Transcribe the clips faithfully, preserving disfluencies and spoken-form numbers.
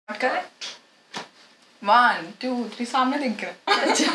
करें one two three सामने दिख रहा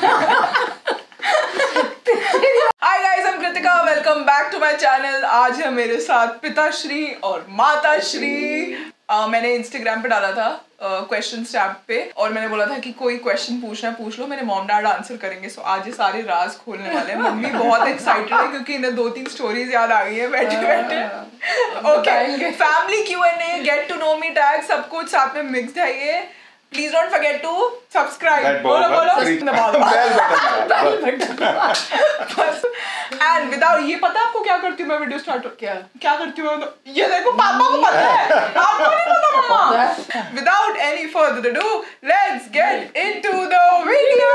hi guys, I am Kritika, welcome back to my channel. आज है मेरे साथ पिताश्री और माताश्री। uh, मैंने इंस्टाग्राम पे डाला था क्वेश्चन uh, टैब पे और मैंने बोला था कि कोई क्वेश्चन पूछना है पूछ लो, मेरे मॉम डैड आंसर करेंगे। सो so, आज ये सारे राज खोलने वाले हैं। मम्मी बहुत एक्साइटेड है क्योंकि इन्हें दो तीन स्टोरीज याद आ गई है बैठे बैठे। Okay, family Q and A, get to know me tag, सब कुछ साथ में मिक्स्ड है ये। Please don't forget to subscribe. बोलो बोलो and without ये पता है आपको क्या करती हूँ मैं वीडियो स्टार्ट क्या क्या करती हूँ तो ये देखो पापा को पता है, आपको नहीं पता मम्मा। Without any further ado, let's get into the video.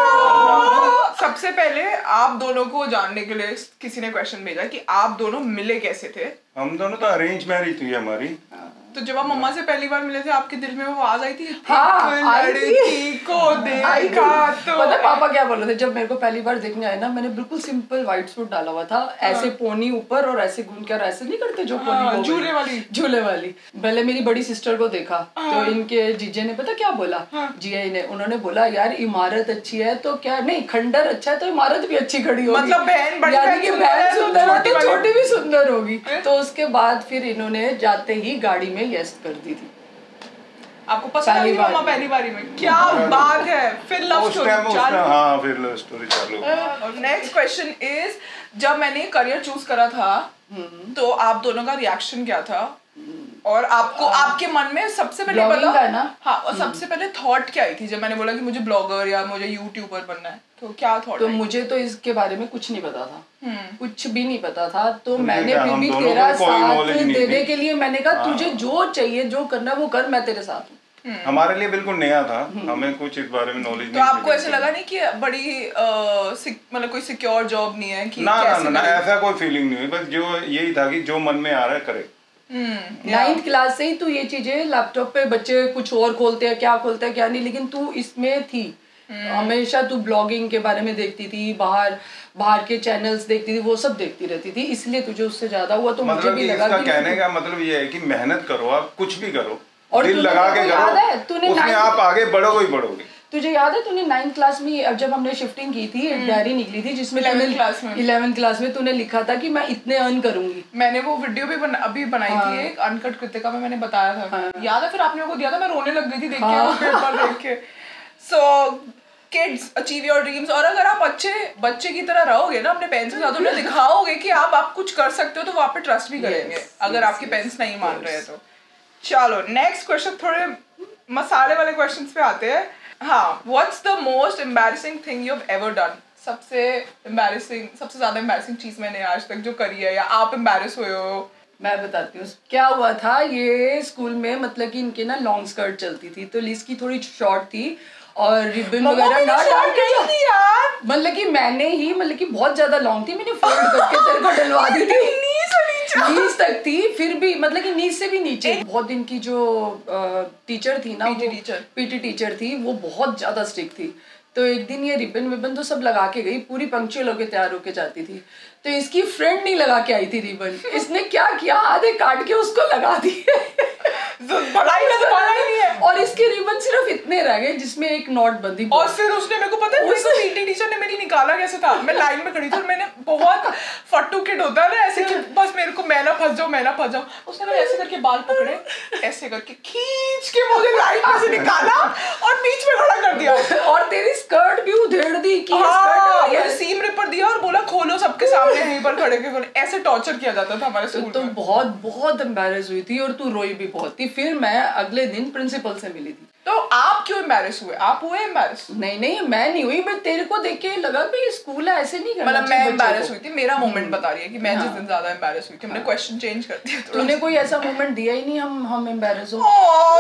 सबसे पहले आप दोनों को जानने के लिए किसी ने क्वेश्चन भेजा कि आप दोनों मिले कैसे थे। हम दोनों तो अरेंज मैरिज हुई हमारी। तो जब आप मम्मा से पहली बार मिले थे आपके दिल में वो आवाज आई थी? हाँ, लड़की को देखा तो पता पापा क्या बोल रहे थे जब मेरे को पहली बार देखने आए ना, मैंने बिल्कुल सिंपल व्हाइट सूट डाला हुआ था। हाँ। ऐसे पोनी ऊपर और ऐसे घूम कर ऐसे नहीं करते जो पोनी हाँ, झूले वाली झूले वाली। पहले मेरी बड़ी सिस्टर को देखा। हाँ। तो इनके जीजे ने पता क्या बोला? हाँ। जिया ने उन्होंने बोला यार इमारत अच्छी है तो क्या नहीं, खंडर अच्छा है तो इमारत भी अच्छी खड़ी होगी। मतलब बहन बड़ी यानी कि बहन सुंदर होती है छोटी भी सुंदर होगी। तो उसके बाद फिर इन्होंने जाते ही गाड़ी में यस कर दी थी। आपको पसंद आई मम्मा पहली बारी में? क्या बात है। फिर लव स्टोरी चालू। हाँ, फिर लव स्टोरी चालू। और नेक्स्ट क्वेश्चन इज, जब मैंने करियर चूज करा था तो आप दोनों का रिएक्शन क्या था? और आपको आ, आपके मन में सबसे पहले पता ना? हाँ, और सबसे पहले थॉट क्या आई थी जब मैंने बोला कि मुझे ब्लॉगर या मुझे यूट्यूबर बनना है? तो क्या थॉट? तो मुझे तो इसके बारे में कुछ नहीं पता था, कुछ भी नहीं पता था। तो मैंने फिर भी तेरा साथ देने के लिए मैंने कहा तुझे जो चाहिए जो करना वो कर, मैं तेरे साथ हूँ। हमारे लिए बिल्कुल नया था, हमें कुछ इस बारे में नॉलेज नहीं। तो आपको ऐसे लगा नहीं कि बड़ी मतलब कोई सिक्योर जॉब नहीं है कि ना ना ना, ऐसा कोई फीलिंग नहीं हुई। बस जो यही था कि जो मन में आ रहा है करे। नाइन्थ क्लास से ही तू ये चीजें लैपटॉप पे बच्चे कुछ और खोलते हैं, क्या खोलते हैं क्या नहीं, लेकिन तू इसमें थी। हमेशा तू ब्लॉगिंग के बारे में देखती थी, बाहर बाहर के चैनल्स देखती थी, वो सब देखती रहती थी, इसलिए तुझे उससे ज्यादा हुआ। तो मुझे भी लगा कि कहने का मतलब ये है कि मेहनत करो, आप कुछ भी करो और दिल लगा के करो, उसमें आप आगे बढ़ोगे ही बढ़ोगे। तुझे याद है तूने नाइन्थ क्लास में अब जब हमने शिफ्टिंग की थी एक डायरी निकली थी जिसमें इलेवेंथ क्लास में इलेवेंथ क्लास में तूने लिखा था कि मैं इतने अर्न करूंगी। मैंने वो वीडियो भी बना, अभी बनाई हाँ। थी एक अनकट कृतिका में मैंने बताया था। हाँ। याद है? फिर आपने वो दिया था, मैं रोने लग गई थी देख हाँ। के पेपर देख के। So kids achieve your dreams. और अगर आप अच्छे बच्चे की तरह रहोगे ना अपने पेरेंट्स के साथ, उन्हें दिखाओगे कि आप आप कुछ कर सकते हो तो वो आप पे ट्रस्ट भी करेंगे। yes, अगर yes, आपके yes, पेरेंट्स नहीं मान रहे हैं तो। चलो नेक्स्ट क्वेश्चन, थोड़े मसाले वाले क्वेश्चंस पे आते हैं। हाँ, what's the most embarrassing thing you have ever done? सबसे एम्बैरेसिंग, सबसे ज्यादा एम्बैरेसिंग चीज मैंने आज तक जो करी है या आप एम्बैरेस हुए हो? मैं बताती हूँ क्या हुआ था। ये स्कूल में मतलब कि इनके ना लॉन्ग स्कर्ट चलती थी तो लिस की थोड़ी शॉर्ट थी और रिबन वगैरह ना डाल के यार, मतलब कि मैंने ही मतलब कि बहुत ज्यादा लॉन्ग थी, मैंने फोल्ड करके तेरे को डलवा दी थी। नीज तक थी, फिर भी मतलब कि नीज से भी नीचे। बहुत दिन की जो टीचर थी ना, पीटी टीचर पीटी टीचर थी, वो बहुत ज्यादा स्ट्रिक्ट थी। तो एक दिन ये रिबन विबन तो सब लगा के गई, पूरी पंक्चुअल होके तैयार होके जाती थी। तो इसकी फ्रेंड नहीं लगा के आई थी रिबन, इसने क्या किया आधे काट के उसको लगा दी। पढ़ाई में तो पढ़ा ही नहीं है। और इसके रिबन सिर्फ इतने रह गए जिसमें एक नॉट बंधी। और फिर उसने मेरे को पता है उस पीटी टीचर ने मेरी निकाला कैसे था? मैं लाइन में खड़ी थी और मैंने बहुत फट्टू किड होता है ना ऐसे कि बस मेरे को मैं ना फंस जाऊं मैं ना फंस जाऊं। उसने मेरे ऐसे करके बाल पकड़े, ऐसे करके खींच के मुझे लाइन में से निकाला और बीच में खड़ा कर दिया। और तेरी स्कर्ट भी उधेड़ दी कि स्कर्ट ये सीम रिपर दिया और बोला खोलो सबके सामने यहीं पर खड़े के। ऐसे टॉर्चर किया जाता था हमारे स्कूल में। तो बहुत बहुत एम्बैरेस हुई थी और तू रोई भी बहुत थी। फिर मैं अगले दिन प्रिंसिपल से मिली थी। तो आप क्यों एम्बैरेस हुए? आप हुए एम्बैरेस? नहीं नहीं मैं नहीं हुई, बट तेरे को देख के लगा कि ये स्कूल है ऐसे नहीं करना। मतलब मैं एम्बैरेस हुई थी, मेरा मोमेंट बता रही है कि मैं जिस दिन ज्यादा एम्बैरेस हुई थी। हमने क्वेश्चन चेंज कर दिया। तूने कोई ऐसा मोमेंट दिया ही नहीं हम हम एम्बैरेस हो।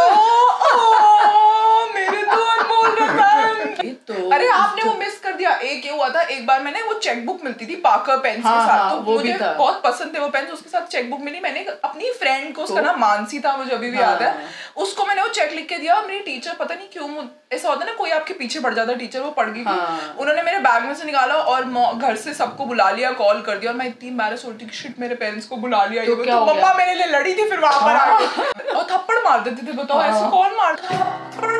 मेरे तो अनमोल रतन। तो अरे आपने वो मिस कर दिया। एक ये हुआ था, एक बार मैंने वो चेकबुक मिलती थी पार्कर पेन हाँ, के साथ। हाँ, तो वो मुझे बहुत पसंद थे वो पेन, उसके साथ चेकबुक मिली। मैंने अपनी फ्रेंड को, उसका नाम मानसी था, मुझे अभी भी याद है, उसको मैंने वो चेक लिख के दिया। मेरी टीचर पता नहीं क्यों, ऐसा होता है ना कोई आपके पीछे पड़ जाता है टीचर, वो पड़ गई। हाँ। उन्होंने मेरे बैग में से निकाला और घर से सबको बुला लिया, कॉल कर दिया। और मैं इतनी एम्बैरेस हो रही थी, शिट मेरे पेरेंट्स को बुला लिया। तो मम्मा मेरे लिए लड़ी थी फिर वहां पर आके और थप्पड़ मार देते थे। बताओ ऐसे कौन मारता?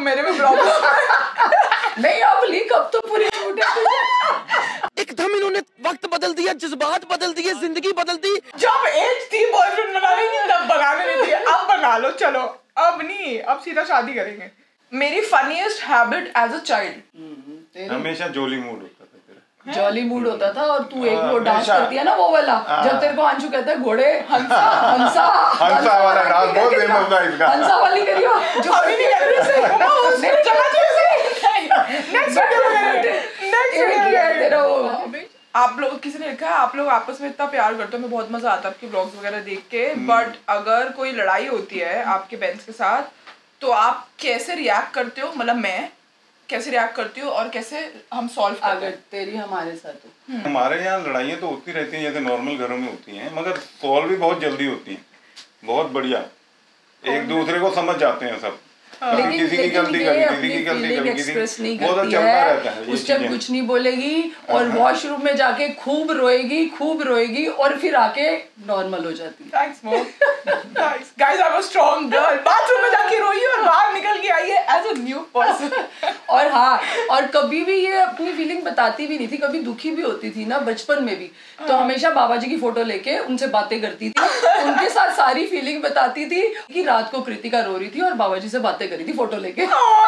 मेरे में प्रॉब्लम नहीं अब लीक अब तो पूरी छूट है। एकदम इन्होंने वक्त बदल दिया, जज्बात बदल दिए, जिंदगी बदल दी। जब एज थी बॉयफ्रेंड बनाने की तब बनाने नहीं दिए, अब बना लो चलो, अब नहीं, अब सीधा शादी करेंगे। मेरी funniest habit as a child, हमेशा जोली मूड होता था तेरा। जॉली मूड होता था और तू एक वो डांस करती है ना वो वाला, जब तेरे को अंशु कहता है घोड़े हंसा हंसा हंसा वाला डांस बहुत फेमस था इसका। हंसा वाली करियो जो अभी नहीं कर रही से मम्मा उसने चला नेक्स्ट वीडियो में नेक्स्ट वीडियो में तेरा वो। आप लोग किसी ने लिखा है आप लोग आपस में इतना प्यार करते हो, मैं बहुत मजा आता है आपके व्लॉग्स वगैरह देख के, बट अगर कोई लड़ाई होती है आपके बहन के साथ तो आप कैसे रिएक्ट करते हो, मतलब मैं कैसे रिएक्ट करती हूँ और कैसे हम सॉल्व करते हैं? तेरी हमारे साथ हमारे यहाँ लड़ाइयाँ तो होती रहती हैं जैसे नॉर्मल घरों में होती हैं, मगर सॉल्व भी बहुत जल्दी होती हैं, बहुत बढ़िया, एक दूसरे को समझ जाते हैं सब। कभी किसी की गलती कभी किसी की गलती कभी किसी की, वो तो चलता रहता है। उस टाइम कुछ नहीं बोलेगी और वॉशरूम में जाके खूब रोएगी खूब रोएगी और फिर आके नॉर्मल हो जाती है। Thanks mom, guys guys I am a strong girl, bathroom में जाके रोई और बाहर निकल के आई है एज अ न्यू पर्सन। और हाँ, और कभी भी ये अपनी फीलिंग बताती भी नहीं थी, कभी दुखी भी होती थी ना बचपन में भी, तो हमेशा बाबा जी की फोटो लेके उनसे बातें करती थी, उनके साथ सारी फीलिंग बताती थी कि रात को कृतिका रो रही थी और बाबा जी से बातें करी थी फोटो लेके।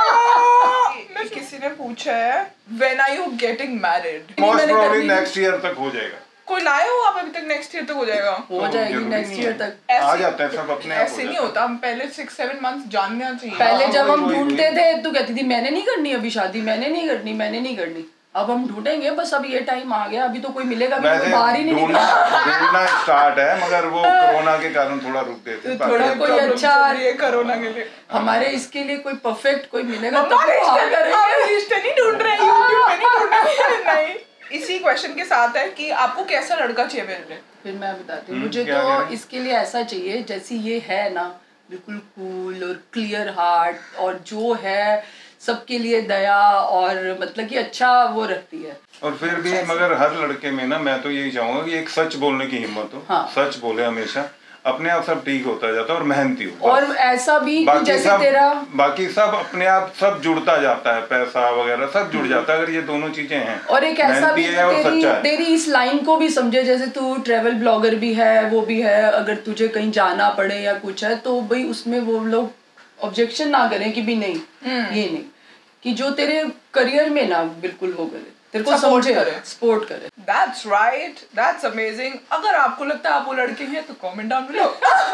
किसी ने पूछा है when are you getting married? Most probably next year तक हो जाएगा। कोई लाए हो आप अभी तक? नेक्स्ट ईयर तक हो जाएगा, हो जाएगी नेक्स्ट ईयर तक। आ जाता है सब अपने आप। ऐसे नहीं होता, हम पहले सिक्स सेवन मंथ्स जानना चाहिए। पहले जब हम ढूंढते थे तो कहती थी मैंने नहीं करनी अभी शादी, मैंने नहीं करनी मैंने नहीं करनी। अब हम ढूंढेंगे, बस अब ये टाइम आ गया, अभी तो कोई मिलेगा भी कोई बाहर ही नहीं निकला। ढूंढना स्टार्ट है मगर वो कोरोना के कारण थोड़ा रुक गए थे। थोड़ा कोई अच्छा कोरोना के लिए हमारे इसके लिए कोई परफेक्ट कोई मिलेगा तो रिश्ते नहीं ढूंढ रहे, यूट्यूब पे नहीं ढूंढ रहे। नहीं, इसी क्वेश्चन के साथ है कि आपको कैसा लड़का चाहिए मेरे लिए? फिर मैं बताती हूँ, मुझे तो इसके लिए ऐसा चाहिए जैसी ये है ना, बिल्कुल कूल और क्लियर हार्ट और जो है सबके लिए दया और मतलब कि अच्छा वो रखती है। और फिर भी मगर हर लड़के में ना मैं तो यही चाहूंगा कि एक सच बोलने की हिम्मत हो। हाँ। सच बोले हमेशा, अपने आप सब ठीक होता जाता है और मेहनती हो। और ऐसा भी कि जैसे सब, तेरा बाकी सब अपने आप सब जुड़ता जाता है, पैसा वगैरह सब जुड़ जाता है अगर ये दोनों चीजें हैं। और एक ऐसा भी है और तेरी, तेरी इस लाइन को भी समझे, जैसे तू ट्रेवल ब्लॉगर भी है वो भी है, अगर तुझे कहीं जाना पड़े या कुछ है तो भाई उसमें वो लोग ऑब्जेक्शन ना करें कि भी नहीं ये नहीं, कि जो तेरे करियर में ना बिल्कुल वो करे, तेरे को समझे करे, सपोर्ट करे। That's right, that's amazing। अगर आपको लगता है आप वो लड़के हैं तो comment down below.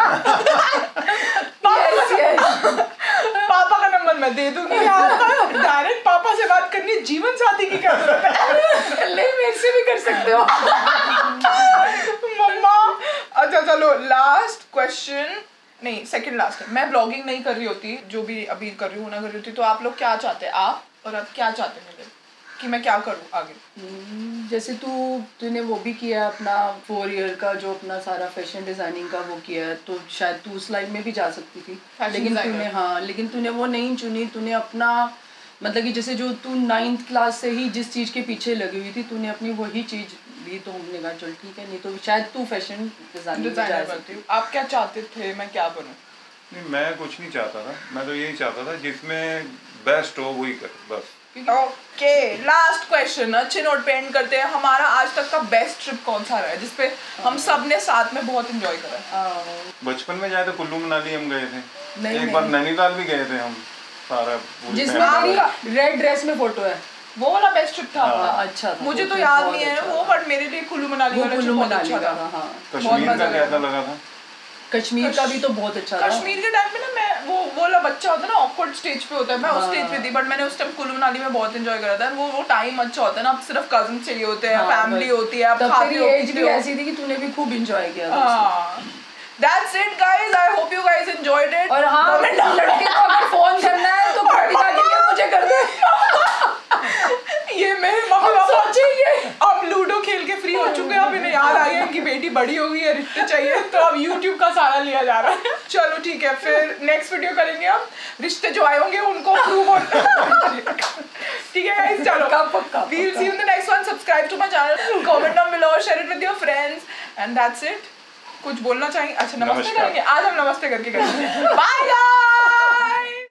yes, yes। पापा का नंबर मैं दे दूंगी आपका, डायरेक्ट पापा से बात करनी है, जीवन साथी की क्या जरूरत है? ले मेरे से भी कर सकते हो। मम्मा अच्छा चलो लास्ट क्वेश्चन, नहीं सेकंड लास्ट है। मैं ब्लॉगिंग नहीं कर रही होती, जो भी अभी कर रही हूँ ना कर रही होती, तो आप लोग क्या चाहते हैं, आप और आप क्या चाहते हैं मेरे कि मैं क्या करूँ आगे? जैसे तू तूने वो भी किया अपना फोर ईयर का जो अपना सारा फैशन डिजाइनिंग का वो किया है, तो शायद तू उस लाइन में भी जा सकती थी, लेकिन तूने हाँ लेकिन तूने वो नहीं चुनी। तूने अपना मतलब कि जैसे जो तू नाइन्थ क्लास से ही जिस चीज़ के पीछे लगी हुई थी तूने अपनी वही चीज़ ली, तो हमने कहा चल ठीक है, नहीं तो शायद तू फैशन डिजाइनर बनती हूँ। आप क्या चाहते थे मैं क्या बनूँ? नहीं मैं कुछ नहीं चाहता था, मैं तो यही चाहता था जिसमें बेस्ट हो वही कर बस। ओके लास्ट क्वेश्चन, अच्छे नोट पे एंड करते हैं। हमारा आज तक का बेस्ट ट्रिप कौन सा रहा है जिसपे हम सब ने साथ में बहुत एंजॉय करा? बचपन में जाए तो कुल्लू मनाली हम गए थे, एक बार नैनीताल भी गए थे हम सारा, जिसमें रेड ड्रेस में फोटो है, वो वाला बेस्ट ट्रिप था। हाँ, अच्छा था, मुझे तो याद नहीं है वो, बट मेरे लिए कुल्लू मनाली वाला कुल्लू मनाली अच्छा था। हाँ। कश्मीर का कैसा लगा था? कश्मीर का भी तो बहुत अच्छा था। कश्मीर के टाइम पे ना मैं वो वो वाला बच्चा होता है ना ऑकवर्ड स्टेज पे होता है, मैं उस स्टेज पे थी, बट मैंने उस टाइम कुल्लू मनाली में बहुत एंजॉय करा था। वो वो टाइम अच्छा होता है ना, अब सिर्फ कजिन चाहिए होते हैं, फैमिली होती है, अब खाते हो, एज भी ऐसी थी कि तूने भी खूब एंजॉय किया। हां That's it guys, I hope you guys enjoyed it। और हाँ लड़के को अगर फोन करना है तो कृतिका के लिए मुझे कर दे। ये मेरे मम्मी पापा सोचेंगे अब लूडो खेल के फ्री हो चुके हैं, अब इन्हें याद आ गया कि बेटी बड़ी हो गई है, रिश्ते चाहिए, तो अब YouTube का सहारा लिया जा रहा है। चलो ठीक है, फिर नेक्स्ट वीडियो करेंगे हम रिश्ते जो आए होंगे उनको प्रूव होना। ठीक है गाइस, चलो we'll see you in the next one। Subscribe to my channel, comment down below, share it with your friends and that's it। कुछ बोलना चाहिए? अच्छा नमस्ते करेंगे आज, हम नमस्ते करके करेंगे। Bye guys.